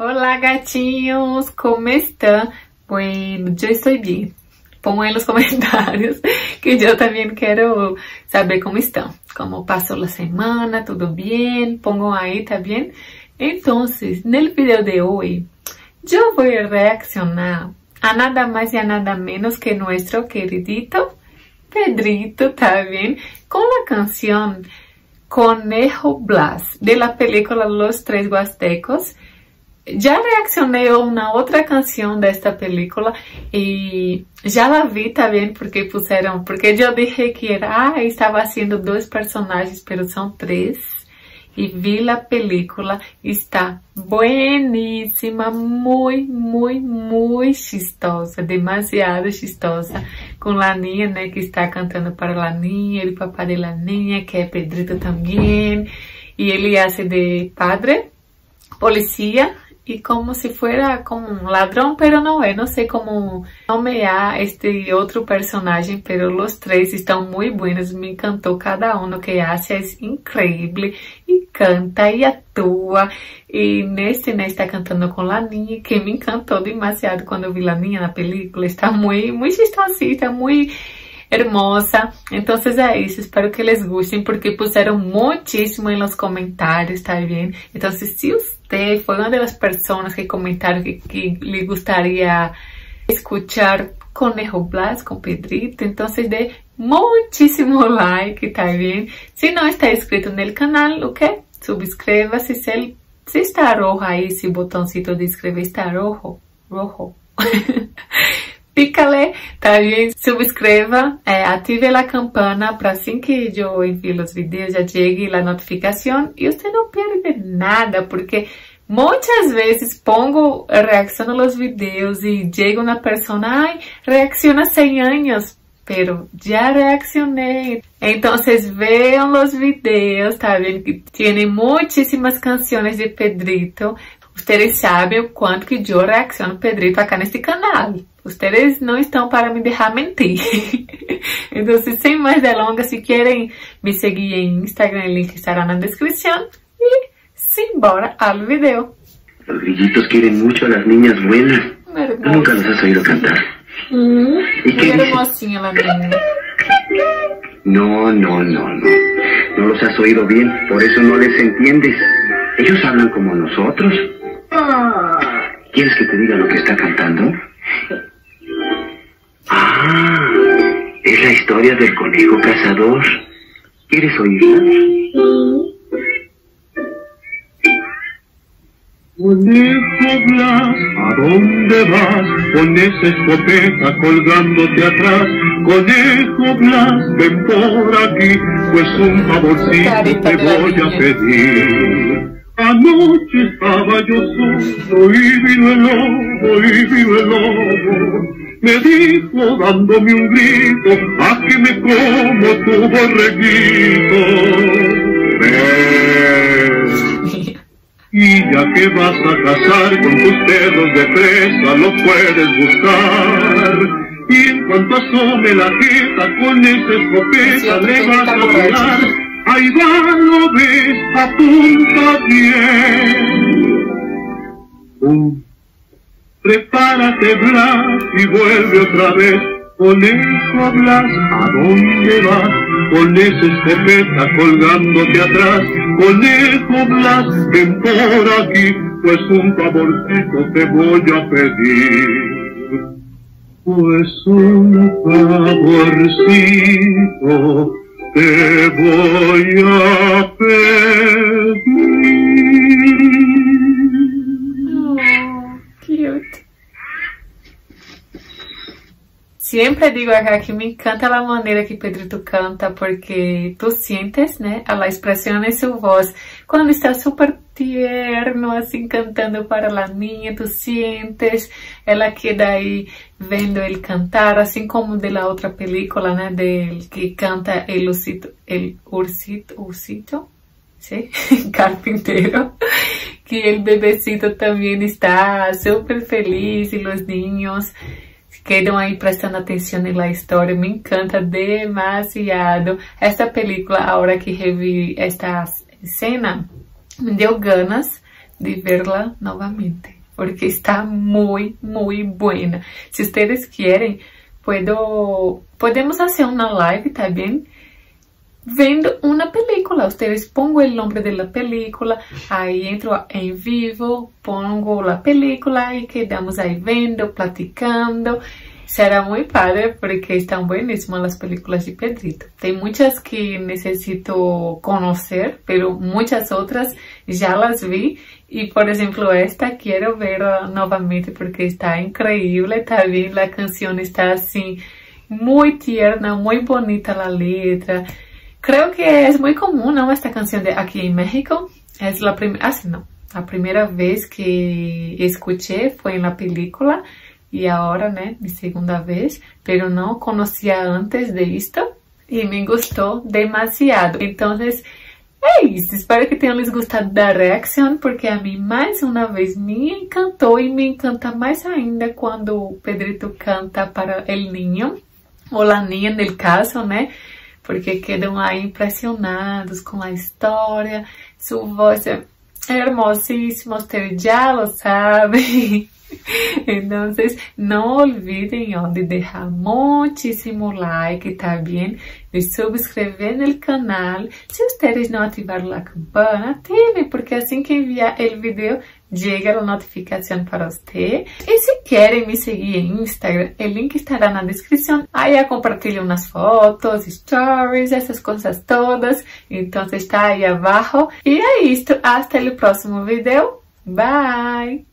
Hola gatinhos, ¿cómo están? Bueno, yo estoy bien. Pongan en los comentarios que yo también quiero saber cómo están. Cómo pasó la semana, todo bien, pongan ahí también. Entonces, en el video de hoy, yo voy a reaccionar a nada más y a nada menos que nuestro queridito Pedrito también, con la canción Conejo Blas de la película Los Tres Huastecos. Ya reaccioné a una otra canción de esta película y ya la vi también porque pusieron, porque yo dije que era, estaba haciendo dos personajes, pero son tres. Y vi la película, está buenísima, muy chistosa, demasiado chistosa, con la niña, né, que está cantando para la niña, el papá de la niña, que es Pedrito también, y él hace de padre, policía, y como si fuera como un ladrón, pero no es, no sé cómo nomear este otro personaje, pero los tres están muy buenos, me encantó cada uno que hace, es increíble, y canta y actúa, y neste, né, está cantando con la niña, que me encantó demasiado cuando vi la niña na película, está muy chistosita, muy hermosa. Entonces é isso, espero que les gusten porque puseram muchísimo en los comentarios, ¿está bien? Entonces si usted fue una de las personas que comentaron que le gustaría escuchar Conejo Blas con Pedrito, entonces dé muchísimo like, ¿está bien? Si no está inscrito en el canal, ¿ok? Suscríbase, si está rojo ahí, ese botoncito de inscrever está rojo. Pícale, tá bien? Suscreva, ative a campana para assim que eu envie os vídeos já chegue a notificação e você não perde nada, porque muitas vezes pongo reação nos vídeos e chega uma pessoa, ai, reacciona 100 anos, pero já reaccionei. Então, vejam os vídeos, tá vendo? Que tem muitíssimas canções de Pedrito. Ustedes sabem o quanto que eu reacciono Pedrito acá neste canal. Ustedes não estão para me deixar mentir. Então, sem mais delongas, se querem me seguir em Instagram, el link estará na descripción. Y simbora al video. Los grillitos quieren mucho a las niñas buenas. Nunca los has oído cantar. ¿Y qué hermosinha la niña. No. No los has oído bien, por eso no les entiendes. Ellos hablan como nosotros. ¿Quieres que te diga lo que está cantando? Es la historia del conejo cazador. ¿Quieres oírla? Conejo Blas, ¿a dónde vas? Con esa escopeta colgándote atrás. Conejo Blas, ven por aquí, pues un favorcito te voy a pedir. Anoche estaba yo solo y vino el lobo, me dijo dándome un grito, a que me como tu borreguito. Ven, y ya que vas a cazar con tus dedos de presa, lo puedes buscar. Y en cuanto asome la jeta con esa escopeta le vas a tirar. Ahí va, lo ves, apunta bien. Prepárate, Blas, y vuelve otra vez. Conejo Blas, ¿a dónde vas? Con esa escopeta colgándote atrás. Conejo Blas, ven por aquí, pues un favorcito te voy a pedir. Pues un favorcito te voy a pedir. Oh, cute. Siempre digo acá que me encanta la manera que Pedrito canta porque tú sientes, né, a la expresión en su voz cuando está súper tierno, así cantando para la niña, tú sientes, ela queda ahí vendo ele cantar, assim como de la otra película, né, del que canta el ursito, ¿sí? Carpintero, que el bebecito también está súper feliz y los niños quedam aí prestando atenção na história, me encanta demasiado. Esta película, a hora que revi esta cena, me deu ganas de verla novamente, porque está muy, muy buena. Si ustedes quieren, podemos hacer una live también vendo una película. Ustedes pongo el nombre de la película, ahí entro en vivo, pongo la película y quedamos ahí vendo, platicando. Será muy padre porque están buenísimas las películas de Pedrito. Tem muchas que necesito conocer, pero muchas otras ya las vi. Y por ejemplo esta quiero verla nuevamente porque está increíble. También la canción está así muy tierna, muy bonita la letra. Creo que es muy común, ¿no? Esta canción de aquí en México. Es la la primera vez que escuché fue en la película. Y ahora, né, mi segunda vez, pero no conocía antes de esto y me gustó demasiado. Entonces, é isso. Espero que tenham les gostado da reação, porque a mim mais uma vez me encantou e me encanta mais ainda quando o Pedrito canta para el niño, ou la niña no caso, né? Porque quedam aí impressionados com a história. Sua voz é hermosíssima, ustedes já lo sabem. Entonces, no olviden de dejar muchísimo like, ¿está bien? De suscribir en el canal. Si ustedes no activaron la campana, activen, porque así que enviar el video, llega la notificación para usted. Y si quieren me seguir en Instagram, el link estará en la descripción. Ahí compartilho unas fotos, stories, esas cosas todas. Entonces está ahí abajo. Y es esto, hasta el próximo video. Bye!